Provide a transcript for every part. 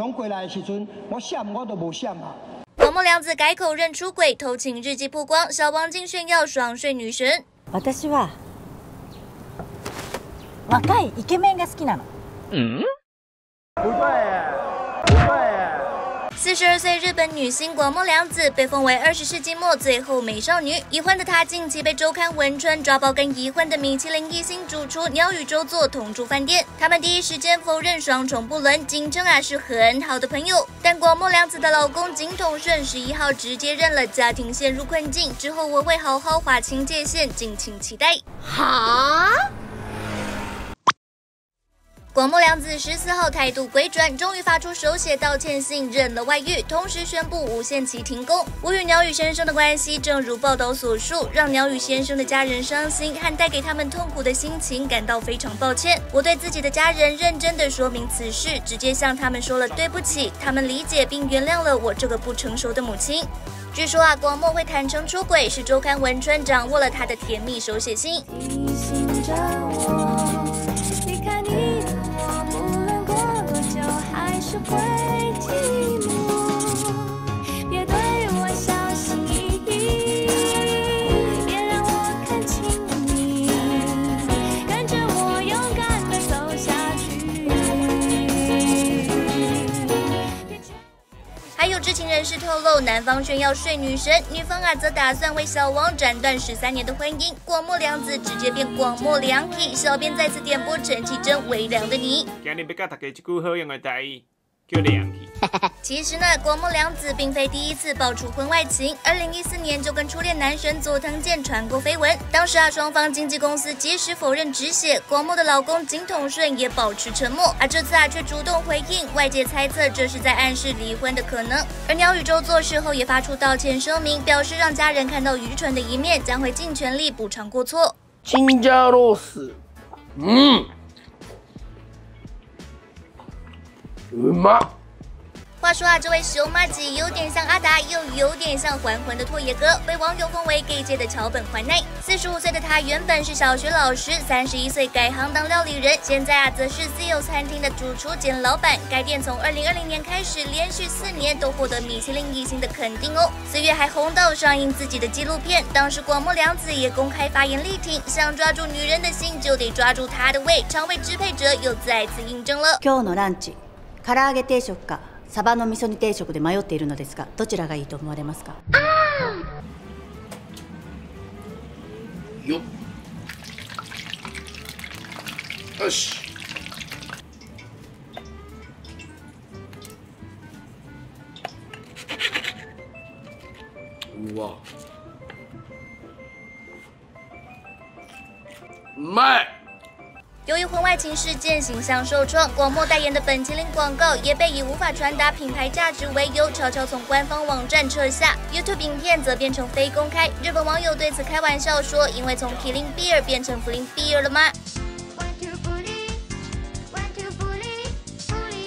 雄回来的时阵，我闪我都无闪啊。 广末凉子改口认出轨，偷情日记曝光，小王竟炫耀双睡女神。 私は若いイケメンが好きなの。 不对，不对。 42岁日本女星广末凉子被封为20世纪末最后美少女。已婚的她近期被周刊文春抓包跟已婚的米其林一星主厨鸟羽周作同住饭店。他们第一时间否认双重不伦，仅称是很好的朋友。但广末凉子的老公井筒顺11号直接认了家庭陷入困境，之后我会好好划清界限，敬请期待。 哈？ 广末凉子14号态度归转，终于发出手写道歉信，认了外遇，同时宣布无限期停工。我与鸟羽先生的关系，正如报道所述，让鸟羽先生的家人伤心和带给他们痛苦的心情感到非常抱歉。我对自己的家人认真的说明此事，直接向他们说了对不起，他们理解并原谅了我这个不成熟的母亲。 据说广末会坦诚出轨，是周刊文春掌握了他的甜蜜手写信。还有知情人士透露，男方炫耀睡女神，女方则打算为小王斩断13年的婚姻。广末凉子直接变广末凉体，小编再次点播陈绮贞微凉的你。 今日要教大家一句好用的台语，叫凉气。 其实呢，广末凉子并非第一次爆出婚外情，2014年就跟初恋男神佐藤健传过绯闻。当时双方经纪公司及时否认止血，广末的老公井筒顺也保持沉默，而这次却主动回应，外界猜测这是在暗示离婚的可能。而鸟羽周作事后也发出道歉声明，表示让家人看到愚蠢的一面，将会尽全力补偿过错。 青椒肉丝，妈。 话说这位熊麻吉有点像阿达，又有点像还魂的拓野哥，被网友封为 gay 界的桥本环奈。45岁的他原本是小学老师，31岁改行当料理人，现在则是 CEO 餐厅的主厨兼老板。该店从2020年开始，连续4年都获得米其林1星的肯定哦。4月还红到上映自己的纪录片，当时广末凉子也公开发言力挺，想抓住女人的心，就得抓住她的胃。肠胃支配者又再次印证了。 今日のランチ、唐揚げ定食か。 サバの味噌煮定食で迷っているのですが、どちらがいいと思われますか？ よし。うわ。うまい。 由于婚外情事件形象受创，广末代言的本麒麟广告也被以无法传达品牌价值为由，悄悄从官方网站撤下。YouTube 影片则变成非公开。日本网友对此开玩笑说：“因为从麒麟 Beer 变成福林 Beer 了吗？”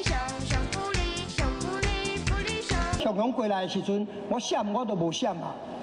小熊回来的时阵，我闪我都无闪啊。